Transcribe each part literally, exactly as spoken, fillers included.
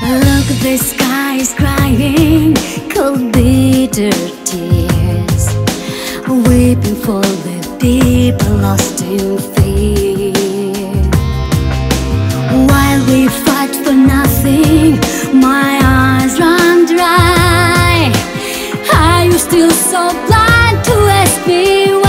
Look, the sky is crying cold bitter tears, weeping for the people lost in fear. While we fight for nothing, my eyes run dry. Are you still so blind to ask me why?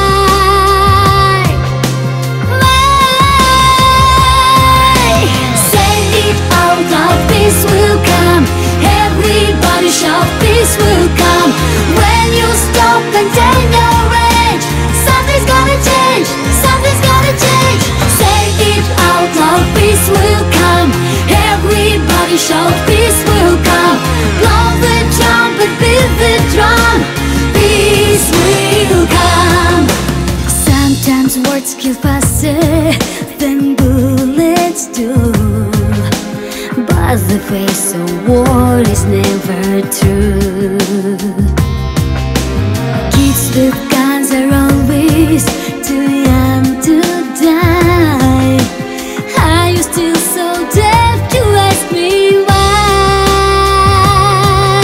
Why? Say it out loud, peace will come. Everybody shout, peace will come. When you stop and take your rage, something's gonna change, something's gonna change. Say it out loud, peace will come. Everybody shout, peace will come. Blow the trumpet, beat the drum, peace will come. Sometimes words kill faster than bullets do, but the face of war is never true. Kids with guns are always too young to die. Are you still so deaf to ask me why?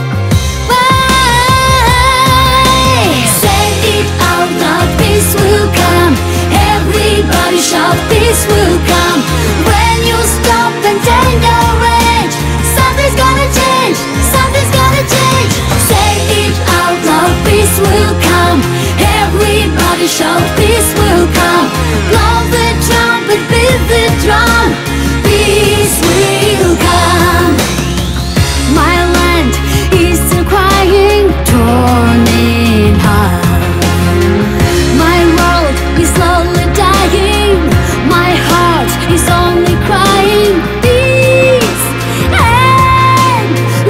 Why? Say it out loud, peace will come. Everybody shout, peace will come. When you stop and take the rage, something's gonna change, something's gonna change. Say it out loud, peace will come. Everybody shout, peace will come. Blow the trumpet, beat the drum, peace will come. My land is still crying, torn in half. My world is slowly dying. My heart is only crying peace and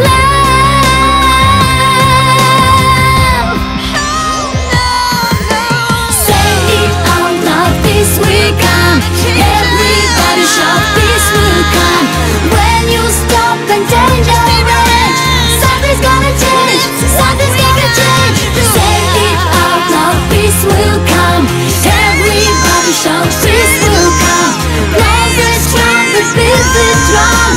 love. Say it out loud, peace will come. Everybody shout, peace will come. When you stop and change your rage, something's gonna change, something's gonna change. Say it out loud, peace will come. Everybody shout, peace will come. Blow the trumpet, beat the drum.